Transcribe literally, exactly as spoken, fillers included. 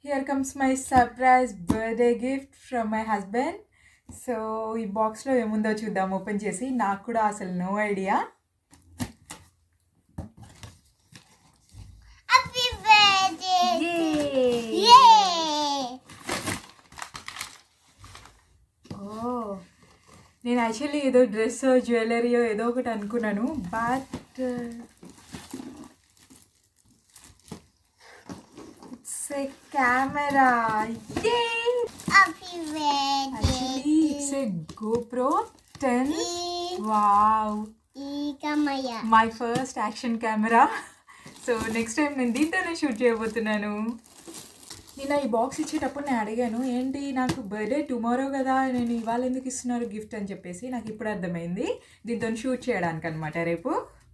Here comes my surprise birthday gift from my husband. So ఈ box లో ఏముందో చూద్దాం ఓపెన్ చేసి. నాకు కూడా అసలు నో ఐడియా. Happy birthday. యే. ఓ నేను యాక్చువల్లీ ఏదో డ్రెస్ జ్యువెలరీయో ఏదో ఒకటి అనుకున్నాను, but it's a camera. Yay! Happy birthday. Actually, it's a GoPro ten. E- Wow. E kamaya. My first action camera. So next time నేను దీంతోనే షూట్ చేయబోతున్నాను. నేను ఈ బాక్స్ ఇచ్చేటప్పుడు నేను అడిగాను, ఏంటి నాకు బర్త్డే టుమారో కదా, నేను ఇవాళ ఎందుకు ఇస్తున్నారు గిఫ్ట్ అని చెప్పేసి. నాకు ఇప్పుడు అర్థమైంది, దీంతో షూట్ చేయడానికి అనమాట రేపు.